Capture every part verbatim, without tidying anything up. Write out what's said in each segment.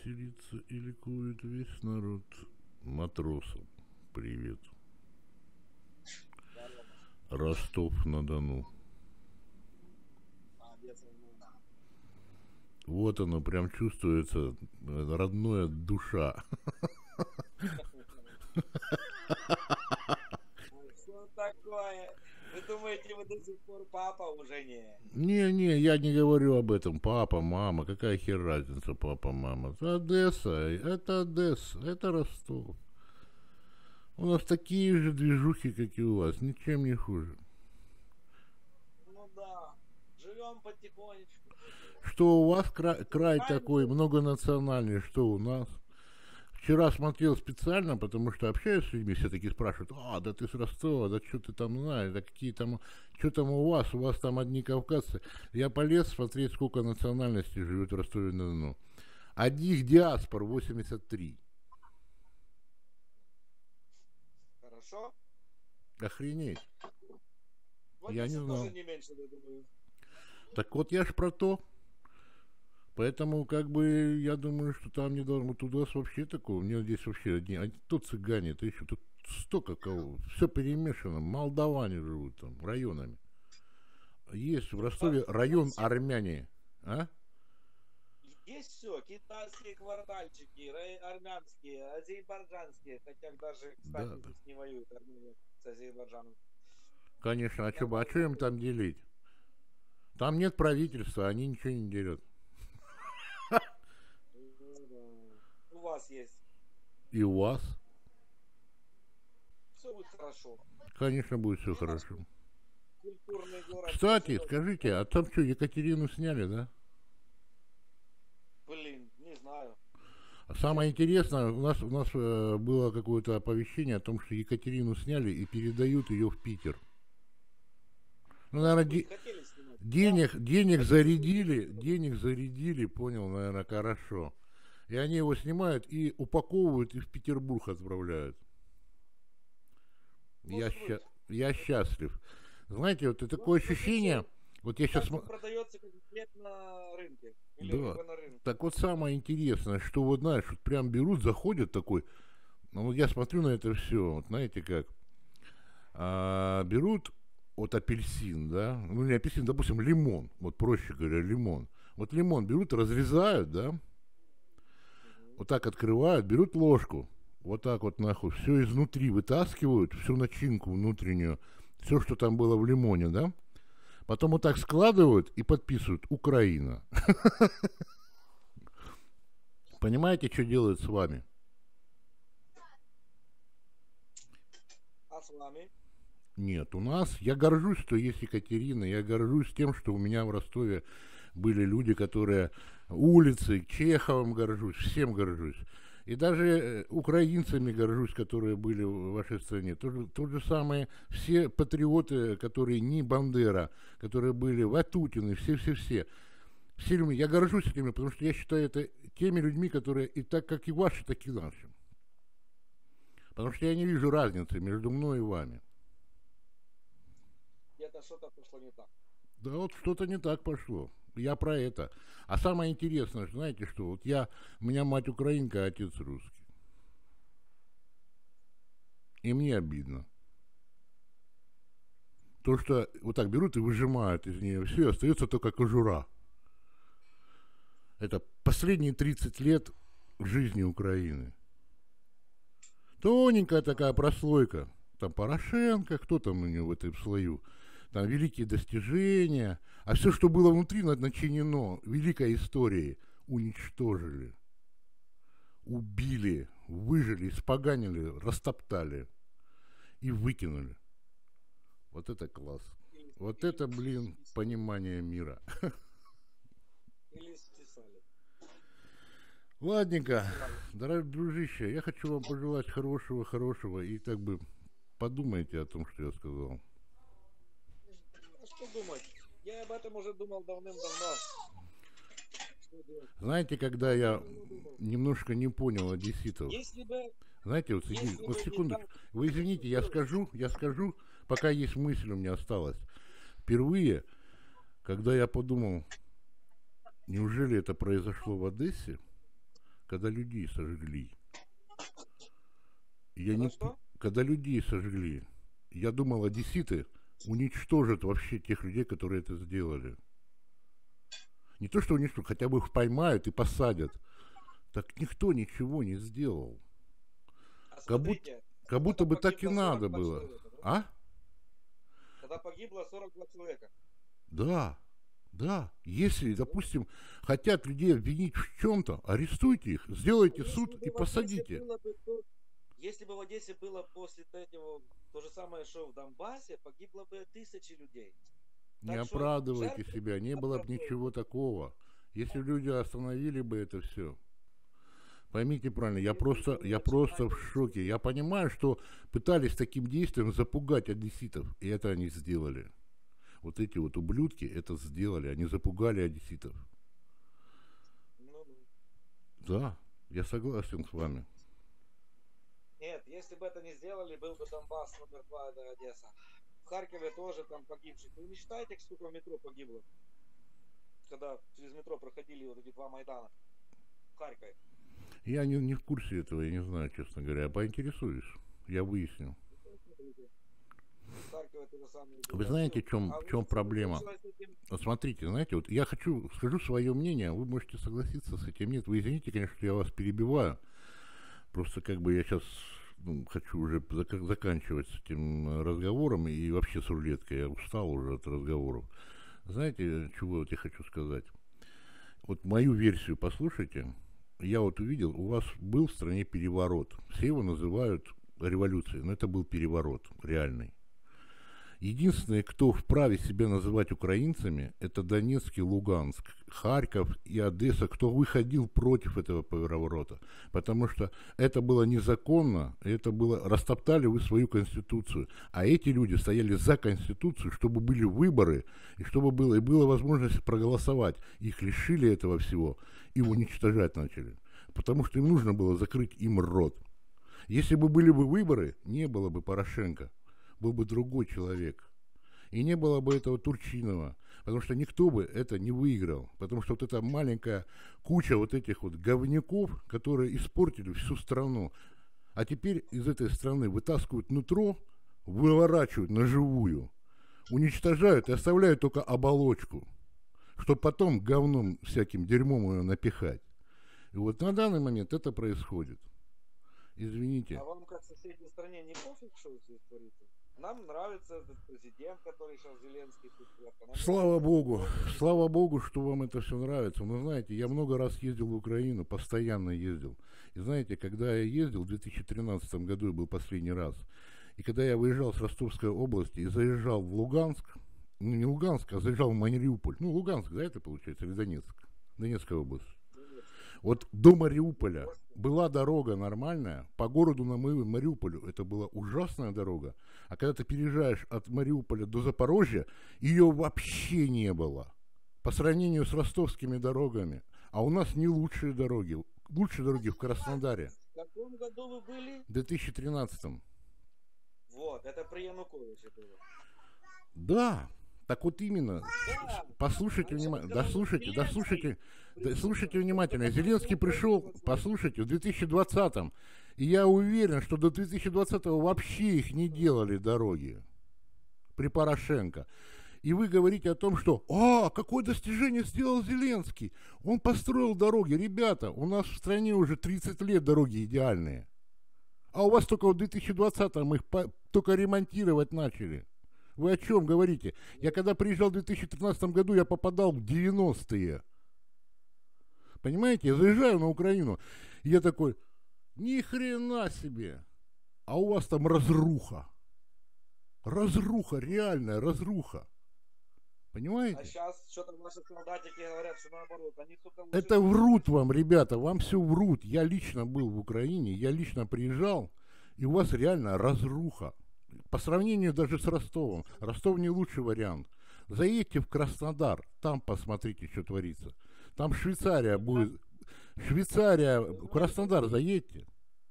веселится и ликует весь народ. Матросам привет. Ростов-на-Дону. Вот оно, прям чувствуется, родная душа. Что такое? Вы думаете, вы до сих пор папа уже не? Не-не, я не говорю об этом. Папа, мама, какая хер разница, папа, мама. Это Одесса, это Одесса, это Ростов. У нас такие же движухи, как и у вас, ничем не хуже. Ну да, живем потихонечку. Что у вас край, край такой многонациональный, что у нас? Вчера смотрел специально, потому что общаюсь с людьми, все таки спрашивают: а, да ты с Ростова, да что ты там знаешь, да какие там, что там у вас, у вас там одни кавказцы. Я полез смотреть, сколько национальностей живет в Ростове-на-Дону. Одних диаспор восемьдесят три. Хорошо? Охренеть. Вот Я не знал. тоже не меньше, я думаю. Так вот я ж про то. Поэтому, как бы, я думаю, что там не должно. Вот у нас вообще такого. У меня здесь вообще одни. А то цыгане, то еще тут столько кого. Все перемешано. Молдаване живут там, районами. Есть в Ростове район армяне. А? Есть все. Китайские квартальчики, армянские, азербайджанские. Хотя даже, кстати, Да, да. здесь не воюют Армения с Азербайджаном. Конечно, а что а чё им там делить? Там нет правительства, они ничего не делят. У вас есть. И у вас? Все будет хорошо. Конечно, будет все хорошо. Культурный город. Кстати, скажите, а там что, Екатерину сняли, да? Блин, не знаю. Самое интересное, у нас, у нас э, было какое-то оповещение о том, что Екатерину сняли и передают ее в Питер. Ну, наверное, де- денег, да? денег зарядили, денег зарядили, понял, наверное, хорошо. И они его снимают и упаковывают и в Петербург отправляют. Я, ща- я счастлив. Знаете, вот это такое ощущение... Вот я сейчас... продается как хлеб на рынке. Или Да. на рынке. Так вот самое интересное, что вот знаешь, вот прям берут, заходят такой... Ну вот я смотрю на это все, вот знаете как... А, берут вот апельсин, да, ну не апельсин, допустим, лимон, вот проще говоря, лимон. Вот лимон берут, разрезают, да, угу. Вот так открывают, берут ложку, вот так вот нахуй, все изнутри вытаскивают, всю начинку внутреннюю, все, что там было в лимоне, да, потом вот так складывают и подписывают «Украина». Понимаете, что делают с вами? А с вами? Нет, у нас, я горжусь, что есть Екатерина, я горжусь тем, что у меня в Ростове были люди, которые улицы, Чеховым горжусь, всем горжусь. И даже украинцами горжусь, которые были в вашей стране. То же, то же самое, все патриоты, которые не Бандера, которые были Ватутины, все-все-все. Все люди, я горжусь этими, потому что я считаю это теми людьми, которые и так, как и ваши, так и наши. Потому что я не вижу разницы между мной и вами. Где-то что-то пошло не так. Да вот что-то не так пошло. Я про это. А самое интересное, знаете что? Вот я, у меня мать украинка, а отец русский. И мне обидно. То, что вот так берут и выжимают из нее все, остается только кожура. Это последние тридцать лет жизни Украины. Тоненькая такая прослойка. Там Порошенко, кто там у него в этом слою. Там великие достижения. А все, что было внутри, начинено великой историей, уничтожили. Убили, выжили, испоганили, растоптали и выкинули. Вот это класс. Вот это, блин, понимание мира. Или списали. Ладненько, дорогой дружище, я хочу вам пожелать хорошего-хорошего и как бы подумайте о том, что я сказал. А что думать? Я об этом уже думал давным-давно. Знаете, когда я немножко не понял одесситов, Если бы... знаете, вот, сиди, вот секунду, вы извините, я скажу, я скажу, пока есть мысль у меня осталась. Впервые, когда я подумал, неужели это произошло в Одессе, Когда людей сожгли. Я Когда не... что? Когда людей сожгли. Я думал, одесситы уничтожат вообще тех людей, которые это сделали. Не то, что уничтожат, хотя бы их поймают и посадят. Так никто ничего не сделал. А Как будто, смотрите, как будто бы так и погибло надо сорок два было. человека, да? А? Когда погибло сорок два человека. Да, да. Если, допустим, хотят людей обвинить в чем-то, арестуйте их, сделайте Если суд бы и в Одессе посадите. было бы то- Если бы в Одессе было после этого то же самое, что в Донбассе, погибло бы тысячи людей. Не Так что оправдывайте жертвы себя, не было бы оправдывают. ничего такого. Если люди остановили бы это все. Поймите правильно, я Если просто, вы я просто в начинаете- шоке. Я понимаю, что пытались таким действием запугать одесситов, и это они сделали. Вот эти вот ублюдки это сделали, они запугали одесситов. Ну, ну. Да, я согласен с вами. Нет, если бы это не сделали, был бы Донбасс номер два, это Одесса. В Харькове тоже там погибших. Вы не считаете, сколько в метро погибло? Когда через метро проходили вот эти два Майдана в Харькове. Я не, не в курсе этого, я не знаю, честно говоря. Поинтересуюсь, я выясню. В Харькове то же самое было. Вы знаете, в чем, А в вы чем проблема? случилось с этим- Вот смотрите, знаете, вот я хочу, скажу свое мнение, вы можете согласиться с этим. Нет, вы извините, конечно, что я вас перебиваю. Просто как бы я сейчас ну, хочу уже зак- заканчивать с этим разговором и вообще с рулеткой. Я устал уже от разговоров. Знаете, чего вот я хочу сказать? Вот мою версию послушайте. Я вот увидел, у вас был в стране переворот. Все его называют революцией, но это был переворот реальный. Единственные, кто вправе себя называть украинцами, это Донецк и Луганск, Харьков и Одесса, кто выходил против этого переворота. Потому что это было незаконно, это было, растоптали вы свою конституцию. А эти люди стояли за конституцию, чтобы были выборы, и чтобы было, и была возможность проголосовать. Их лишили этого всего и уничтожать начали. Потому что им нужно было закрыть им рот. Если бы были бы выборы, не было бы Порошенко. Был бы другой человек. И не было бы этого Турчинова. Потому что никто бы это не выиграл. Потому что вот эта маленькая куча вот этих вот говняков, которые испортили всю страну. А теперь из этой страны вытаскивают нутро, выворачивают на живую, уничтожают и оставляют только оболочку. Чтобы потом говном всяким дерьмом ее напихать. И вот на данный момент это происходит. Извините. А вам, как в соседней стране, не пофиг, что здесь творится? Нам нравится этот президент, который сейчас Зеленский. Тут, нам Слава нравится. Богу, слава Богу, что вам это все нравится. Но знаете, я много раз ездил в Украину, постоянно ездил. И знаете, когда я ездил в две тысячи тринадцатом году, был последний раз, и когда я выезжал с Ростовской области и заезжал в Луганск, ну не Луганск, а заезжал в Мариуполь, ну Луганск, да, это получается, или Донецк, Донецкая область. Вот до Мариуполя была дорога нормальная, по городу на Мариуполю это была ужасная дорога, а когда ты переезжаешь от Мариуполя до Запорожья, ее вообще не было, по сравнению с ростовскими дорогами. А у нас не лучшие дороги, лучшие дороги в Краснодаре. В каком году вы были? В две тысячи тринадцатом. Вот, это при Януковиче было. Да, так вот именно. Да. Послушайте А внимательно, сейчас да слушайте, да Зеленский слушайте, да пришел. слушайте внимательно. Зеленский пришел, послушайте, в две тысячи двадцатом. И я уверен, что до две тысячи двадцатого вообще их не делали дороги при Порошенко. И вы говорите о том, что «А, какое достижение сделал Зеленский! Он построил дороги». Ребята, у нас в стране уже тридцать лет дороги идеальные. А у вас только в две тысячи двадцатом их по- только ремонтировать начали. Вы о чем говорите? Я когда приезжал в две тысячи тринадцатом году, я попадал в девяностые. Понимаете, я заезжаю на Украину, и я такой, ни хрена себе. А у вас там разруха. Разруха, реальная разруха. Понимаете? А сейчас что-то наши солдатики говорят, что наоборот, они только лучше- Это врут вам, ребята, вам все врут. Я лично был в Украине, я лично приезжал, и у вас реально разруха. По сравнению даже с Ростовом. Ростов не лучший вариант. Заедьте в Краснодар, там посмотрите, что творится. Там Швейцария будет. Швейцария, в Краснодар заедьте.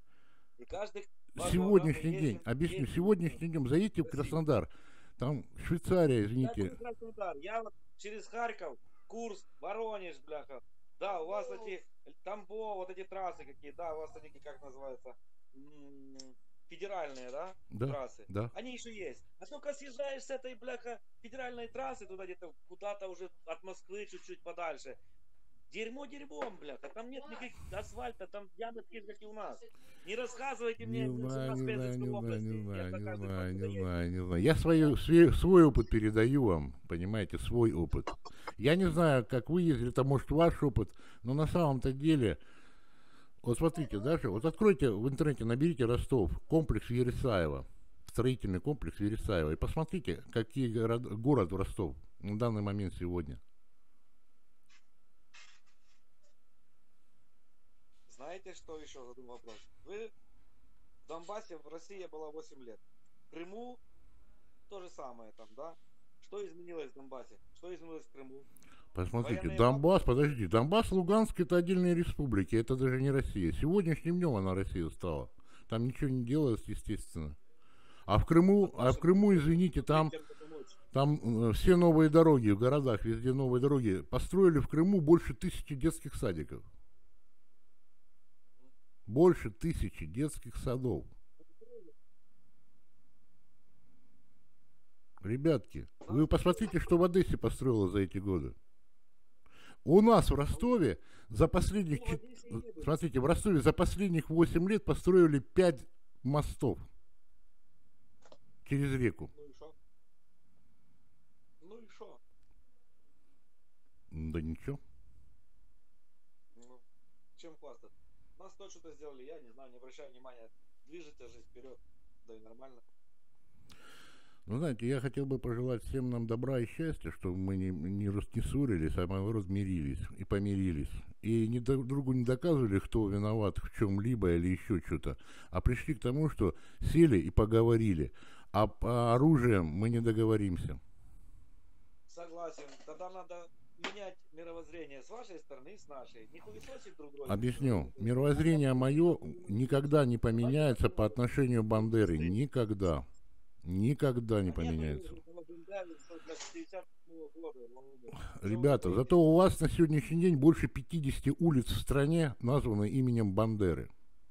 И каждый Сегодняшний день, объясню, сегодняшний день заедьте в Краснодар. Там Швейцария, извините. Я вот через Харьков, Курск, Воронеж, бляха. Да, у вас эти Там по вот эти трассы какие, да, у вас они как называются, федеральные, да, Да, трассы. да. Они еще есть. А только съезжаешь с этой, бляха, федеральной трассы туда где-то, куда-то уже от Москвы чуть-чуть подальше. Дерьмо дерьмом, бляха. Там нет никаких асфальта, там ямы такие, как и у нас. Не рассказывайте Не мне, что у знаю, нас в не знаю, Пензенской не знаю, области не нет знаю, на не каждый знаю, куда не едешь. знаю, не знаю. Я свой, свой, свой опыт передаю вам, понимаете, свой опыт. Я не знаю, как вы ездили, это может ваш опыт, но на самом-то деле, вот смотрите, даже, вот откройте в интернете, наберите Ростов, комплекс Вересаева, строительный комплекс Вересаева, и посмотрите, какие город, город Ростов на данный момент сегодня. Знаете, что еще задум вопрос? Вы в Донбассе, в России было восемь лет. В Крыму то же самое там, да? Что изменилось в Донбассе? Что изменилось в Крыму? Посмотрите, Военные Донбасс, бабки? подождите, Донбасс, Луганск это отдельные республики, это даже не Россия. Сегодняшним днем она Россия стала. Там ничего не делалось, естественно. А в Крыму, Так а в наши Крыму, извините, там, чем-то помочь. там э, все новые дороги в городах, везде новые дороги. Построили в Крыму больше тысячи детских садиков. Больше тысячи детских садов. Ребятки, вы посмотрите, что в Одессе построило за эти годы. У нас в Ростове за последних, Ну, в Одессе и не было. смотрите, в Ростове за последних восемь лет построили пять мостов через реку. Ну и шо? Ну и шо? Да ничего. Ну, чем хвастаться? Нас то что-то сделали, я не знаю, не обращаю внимания. Движется жизнь вперед, да и нормально. Ну, знаете, я хотел бы пожелать всем нам добра и счастья, чтобы мы не, не, рас- не ссорились, а наоборот мирились и помирились. И не друг другу не доказывали, кто виноват в чем-либо или еще что-то, а пришли к тому, что сели и поговорили. А по оружием мы не договоримся. Согласен. Тогда надо менять мировоззрение с вашей стороны и с нашей. Не хуесосить друг друга. Объясню. Мировоззрение мое никогда не поменяется по отношению к Бандере. Никогда. Никогда не поменяется. Ребята, зато у вас на сегодняшний день больше пятидесяти улиц в стране названы именем Бандеры.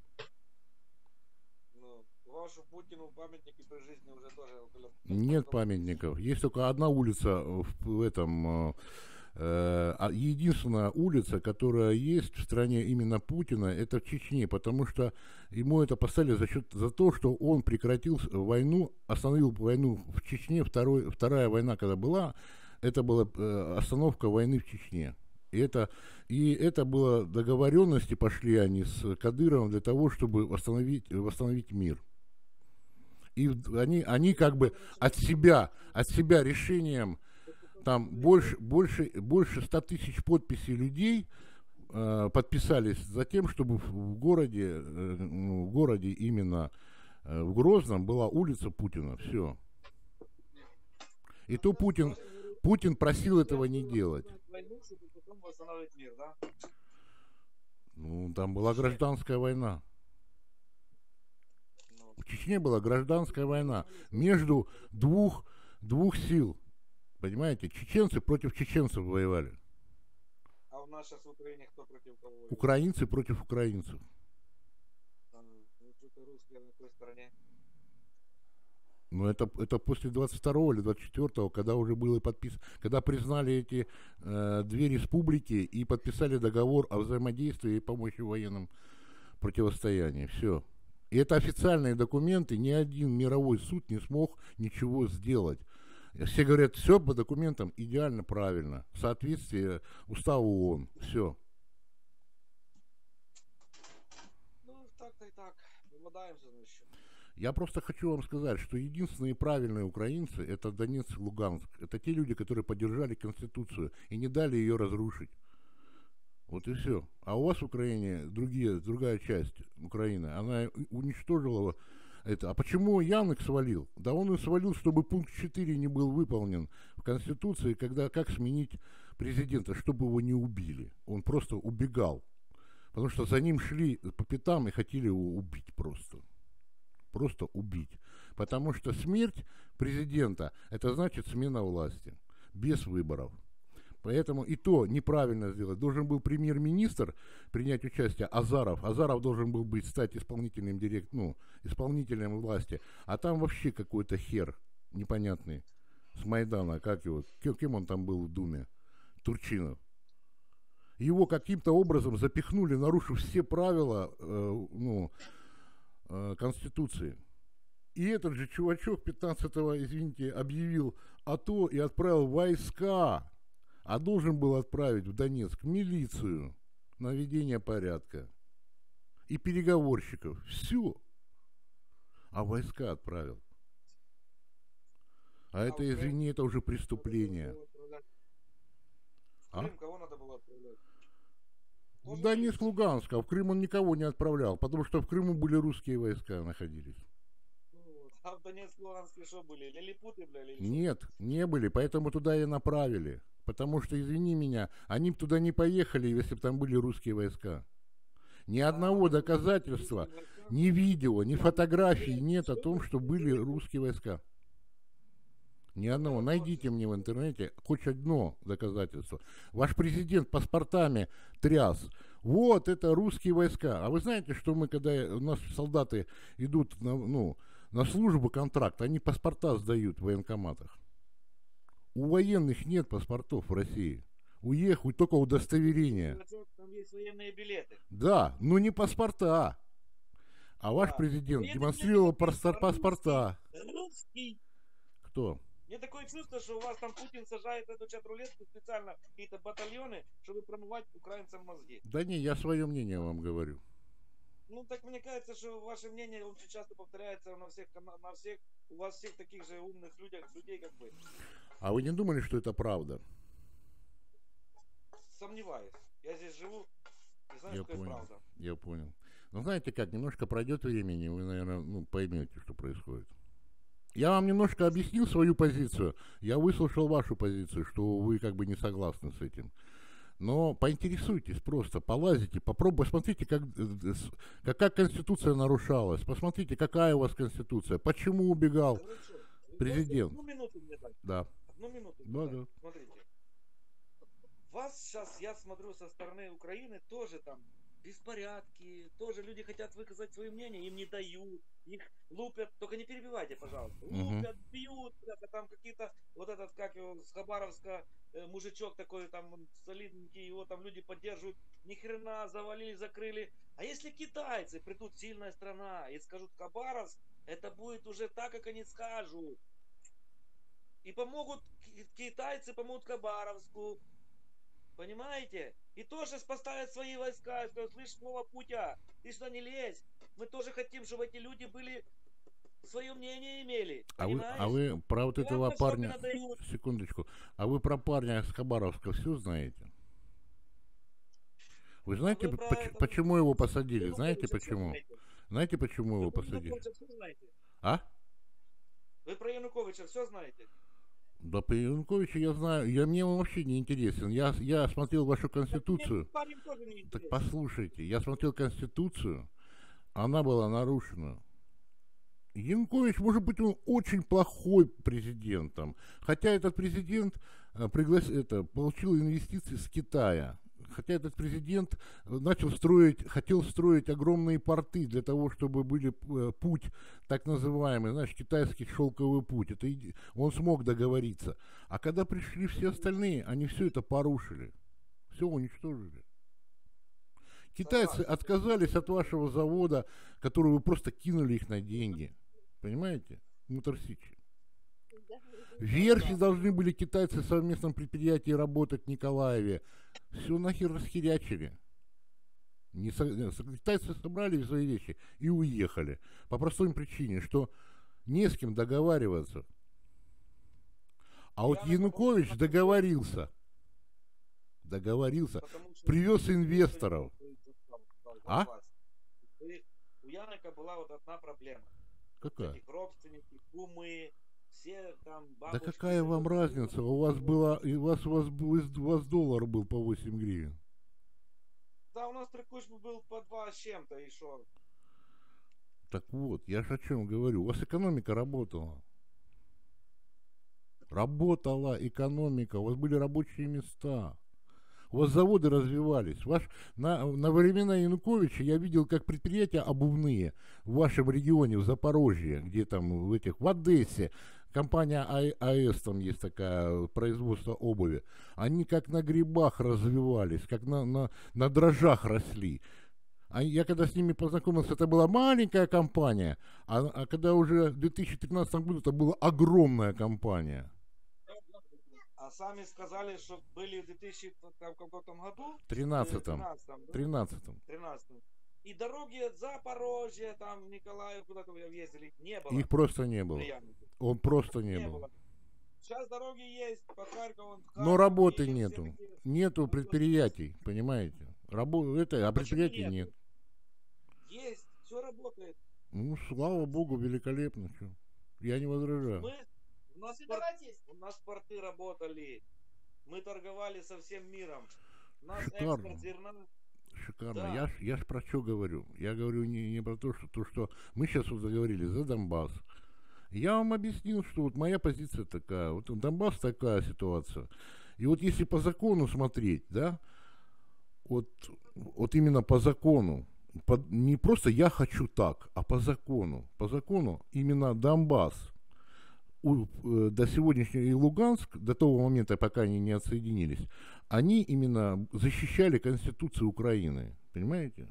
Ну, вашу Путину памятники при жизни уже тоже... Нет памятников. Есть только одна улица в, в этом... Э, э, единственная улица, которая есть в стране именно Путина, это в Чечне, потому что ему это поставили за счет за то, что он прекратил войну, остановил войну в Чечне. Второй, вторая война, когда была, это была э, остановка войны в Чечне. И это, и это было договоренности, пошли они с Кадыровым для того, чтобы восстановить, восстановить мир. И они, они как бы от себя, от себя решением, там больше, больше, больше ста тысяч подписей людей э, подписались за тем, чтобы в городе, э, ну, в городе именно э, в Грозном была улица Путина. Все. И то Путин, Путин просил этого не делать. Ну, там была гражданская война. В Чечне была гражданская война между двух, двух сил. Понимаете, чеченцы против чеченцев воевали. А у нас сейчас в Украине кто против кого воюет? Украинцы против украинцев. Там, ну, что-то русские на той стороне. Но это, это после двадцать второго или двадцать четвёртого, когда уже было подписано, когда признали эти э, две республики и подписали договор о взаимодействии и помощи в военном противостоянии. Все. И это официальные документы, ни один мировой суд не смог ничего сделать. Все говорят, все по документам идеально правильно, в соответствии уставу ООН, все. Ну, так-то и так, вымодаемся, значит. Я просто хочу вам сказать, что единственные правильные украинцы — это Донецк и Луганск. Это те люди, которые поддержали Конституцию и не дали ее разрушить. Вот и все. А у вас в Украине другие, другая часть Украины, она уничтожила это. А почему Янок свалил? Да он и свалил, чтобы пункт четыре не был выполнен в Конституции, когда как сменить президента, чтобы его не убили. Он просто убегал. Потому что за ним шли по пятам и хотели его убить просто. Просто убить. Потому что смерть президента — это значит смена власти. Без выборов. Поэтому и то неправильно сделать. Должен был премьер-министр принять участие, Азаров. Азаров должен был быть, стать исполнительным директ, ну, исполнителем власти. А там вообще какой-то хер непонятный с Майдана, как его, кем, кем он там был в Думе? Турчинов. Его каким-то образом запихнули, нарушив все правила э, ну, э, Конституции. И этот же чувачок пятнадцатого, извините, объявил АТО и отправил войска. А должен был отправить в Донецк милицию на ведение порядка и переговорщиков. Все. А войска отправил. А, а это, извини, это уже преступление. В Крым а? Кого надо было отправлять? В Донецк, Луганск, а в Крым он никого не отправлял, потому что в Крыму были русские войска находились. А в Донецк, Луганске что были? Лилипуты, бля, или Нет, не были, поэтому туда и направили. Потому что, извини меня, они бы туда не поехали, если бы там были русские войска. Ни одного доказательства, ни видео, ни фотографий нет о том, что были русские войска. Ни одного. Найдите мне в интернете хоть одно доказательство. Ваш президент паспортами тряс. Вот это русские войска. А вы знаете, что мы, когда у нас солдаты идут на, ну, на службу, контракт, они паспорта сдают в военкоматах. У военных нет паспортов в России. У них только удостоверение. Там есть военные билеты. Да, но не паспорта. А ваш да. президент Военные демонстрировал паспорта. паспорта. Русский. Кто? Мне такое чувство, что у вас там Путин сажает эту чат-рулетку специально какие-то батальоны, чтобы промывать украинцам мозги. Да не, я свое мнение вам говорю. Ну, так мне кажется, что ваше мнение очень часто повторяется на всех, на всех, у вас всех таких же умных людях, людей, как вы. А вы не думали, что это правда? Сомневаюсь. Я здесь живу, не знаю, я что понял, это правда. Я понял. Ну, знаете как, немножко пройдет времени, вы, наверное, ну, поймете, что происходит. Я вам немножко объяснил свою позицию, я выслушал вашу позицию, что вы как бы не согласны с этим. Но поинтересуйтесь просто, полазите, попробуйте, посмотрите, как, какая конституция нарушалась, посмотрите, какая у вас конституция, почему убегал Хорошо. президент. Одну минуту мне дать. Да. Одну минуту. Да, да. Смотрите. Вас сейчас, я смотрю, со стороны Украины тоже там беспорядки, тоже люди хотят выказать свое мнение, им не дают, их лупят, только не перебивайте, пожалуйста, лупят, uh-huh. бьют, а там какие-то, вот этот, как его, с Хабаровска, э, мужичок такой, там, солидненький, его там люди поддерживают, ни хрена, завалили, закрыли. А если китайцы придут, сильная страна, и скажут Хабаровск, это будет уже так, как они скажут. И помогут, китайцы помогут Хабаровску. Понимаете? И тоже поставят свои войска, скажут, слышь, слово Путя, ты сюда не лезь. Мы тоже хотим, чтобы эти люди были, свое мнение имели. А вы, а вы про вот этого парня, секундочку, а вы про парня с Хабаровска все знаете? Вы знаете, а вы по- это... почему его посадили? Вы знаете почему? Знаете? знаете, почему вы его посадили? А? Вы про Януковича все знаете? Да, по Януковичу я знаю, я, мне он вообще не интересен. Я, я смотрел вашу конституцию. Так послушайте, я смотрел конституцию, она была нарушена. Янукович, может быть, он очень плохой президентом. Хотя этот президент э, приглас... это, получил инвестиции с Китая. Хотя этот президент начал строить, хотел строить огромные порты для того, чтобы были э, путь, так называемый, знаешь, китайский шелковый путь. Это, он смог договориться. А когда пришли все остальные, они все это порушили. Все уничтожили. Китайцы отказались от вашего завода, который вы просто кинули их на деньги. Понимаете? Моторсичи. Верфи должны были китайцы в совместном предприятии работать в Николаеве. Все нахер расхерячили. Не со... Китайцы собрали свои вещи и уехали. По простой причине, что не с кем договариваться. А вот Янукович договорился. Договорился. Привез инвесторов. А? У Янока была вот одна проблема. Какая? Эти родственники, кумы, все там бабушки. Да какая вам разница? У вас была, и у вас, у вас, был, у вас доллар был по восемь гривен. Да, у нас трикуш был по два с чем-то, и шо? Так вот, я же о чем говорю. У вас экономика работала. Работала экономика, у вас были рабочие места. У вас заводы развивались. Ваш, на, на времена Януковича я видел, как предприятия обувные в вашем регионе, в Запорожье, где там в этих, в Одессе, компания АЭС, там есть такая, производство обуви. Они как на грибах развивались, как на, на, на дрожжах росли. А я когда с ними познакомился, это была маленькая компания, а, а когда уже в две тысячи тринадцатом году это была огромная компания. А сами сказали, что были в две тысячи году? тринадцатом. тринадцатом. тринадцатом. И дороги от Запорожья, там, в Николаев, куда-то ездили, не было. Их просто не было. Он просто не, не был. Было. Сейчас дороги есть, по Харькову. Но работы нету. Такие... Нету предприятий, понимаете? Рабо... Это, а предприятий нет? нет. Есть, все работает. Ну, слава богу, великолепно. Что? Я не возражаю. Мы... У нас, пор... У нас порты работали. Мы торговали со всем миром. У нас Шикарно. Экспорт зерна. Шикарно. Да. Я, ж, я ж про что говорю? Я говорю не, не про то, что, то, что мы сейчас вот заговорили за Донбасс. Я вам объяснил, что вот моя позиция такая. Вот Донбасс такая ситуация. И вот если по закону смотреть, да, вот, вот именно по закону, по, не просто я хочу так, а по закону. По закону именно Донбасс у, э, до сегодняшнего и Луганск, до того момента, пока они не отсоединились, они именно защищали Конституцию Украины. Понимаете?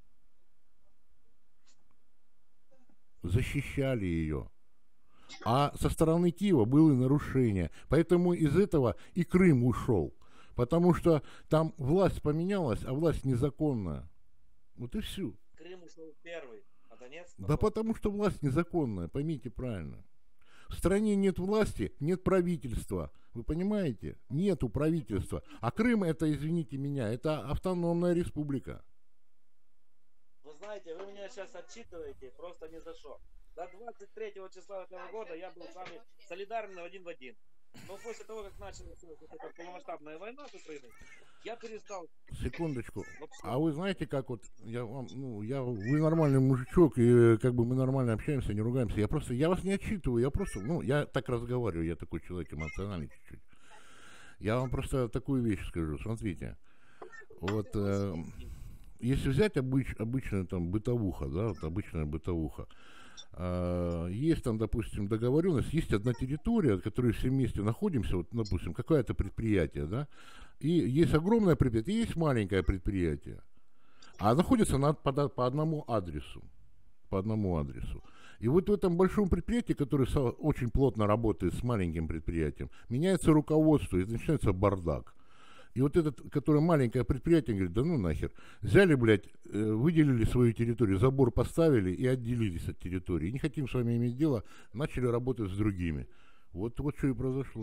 Защищали ее. А со стороны Киева было нарушение. Поэтому из этого и Крым ушел. Потому что там власть поменялась, а власть незаконная. Вот и все. Крым ушел первый, а Донецк потом. Да потому что власть незаконная, поймите правильно. В стране нет власти, нет правительства. Вы понимаете? Нету правительства. А Крым это, извините меня, это автономная республика. Вы знаете, вы меня сейчас отчитываете просто ни за что. До двадцать третьего числа этого года я был с вами солидарен один в один. Но после того, как началась эта полномасштабная война с Украиной, я перестал. Секундочку. А вы знаете, как вот я вам, ну, я, вы нормальный мужичок, и как бы мы нормально общаемся, не ругаемся. Я просто, я вас не отчитываю, я просто, ну, я так разговариваю, я такой человек эмоциональный чуть-чуть. Я вам просто такую вещь скажу. Смотрите, вот э, если взять обыч, обычную там бытовуха, да, вот обычная бытовуха. Есть там, допустим, договоренность, есть одна территория, от которой все вместе находимся, вот, допустим, какое-то предприятие, да, и есть огромное предприятие, и есть маленькое предприятие, а находится на, по, по одному адресу, по одному адресу. И вот в этом большом предприятии, которое со, очень плотно работает с маленьким предприятием, меняется руководство, и начинается бардак. И вот этот, который маленькое предприятие, говорит, да ну нахер. Взяли, блядь, выделили свою территорию, забор поставили и отделились от территории. Не хотим с вами иметь дело, начали работать с другими. Вот, вот что и произошло.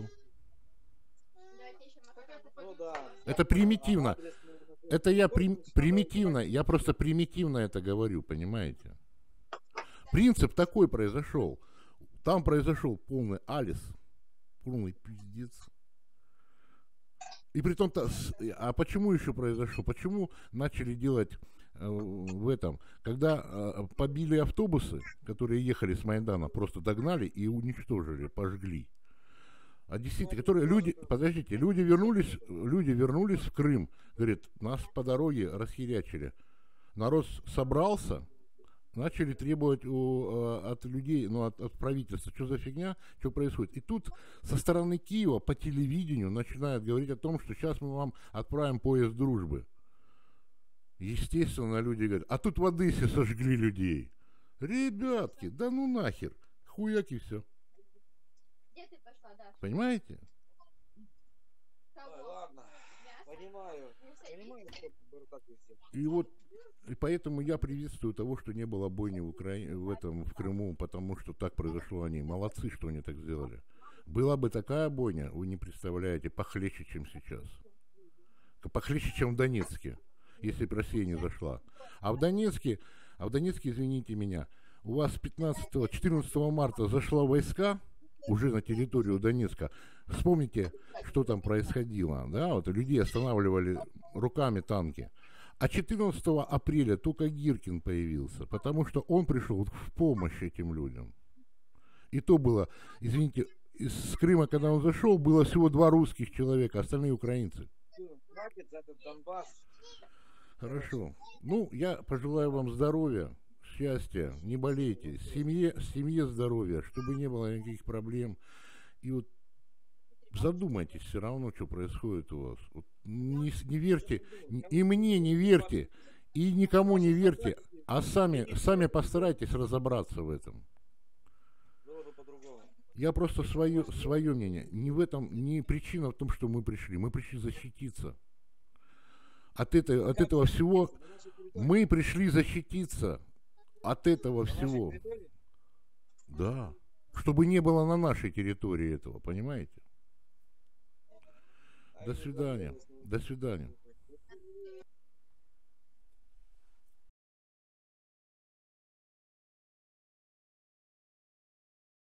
Ну, да. Это примитивно. Это я при, примитивно, я просто примитивно это говорю, понимаете? Принцип такой произошел. Там произошел полный алис, полный пиздец. И при том-то, а почему еще произошло? Почему начали делать э, в этом? Когда э, побили автобусы, которые ехали с Майдана, просто догнали и уничтожили, пожгли. А действительно, которые люди, подождите, люди вернулись, люди вернулись в Крым. Говорят, нас по дороге расхерячили. Народ собрался, начали требовать у, от людей, ну, от, от правительства, что за фигня, что происходит. И тут со стороны Киева по телевидению начинают говорить о том, что сейчас мы вам отправим поезд дружбы. Естественно, люди говорят, а тут в Одессе сожгли людей. Ребятки, да ну нахер, хуяки все. Где ты пошла, да? Понимаете? Ой, ладно, понимаю. Понимаю, что так везде. И вот и поэтому я приветствую того, что не было бойни в Украине, в этом, в Крыму, потому что так произошло они. Молодцы, что они так сделали. Была бы такая бойня, вы не представляете, похлеще, чем сейчас. Похлеще, чем в Донецке, если бы Россия не зашла. А в Донецке, а в Донецке, извините меня, у вас пятнадцатого-четырнадцатого марта зашла войска уже на территорию Донецка. Вспомните, что там происходило. Да? Вот людей останавливали руками танки. А четырнадцатого апреля только Гиркин появился, потому что он пришел в помощь этим людям. И то было, извините, из Крыма, когда он зашел, было всего два русских человека, остальные украинцы. Хватит за этот Донбасс. Хорошо. Ну, я пожелаю вам здоровья, счастья, не болейте, семье, семье здоровья, чтобы не было никаких проблем. И вот задумайтесь все равно, что происходит у вас. Вот не, не верьте, и мне не верьте, и никому не верьте, а сами, сами постарайтесь разобраться в этом. Было бы по-другому. Я просто свое, свое мнение. Не в этом, не причина в том, что мы пришли. Мы пришли защититься. От, это, от этого всего мы пришли защититься. От этого всего. Да. Чтобы не было на нашей территории этого, понимаете? До свидания. До свидания.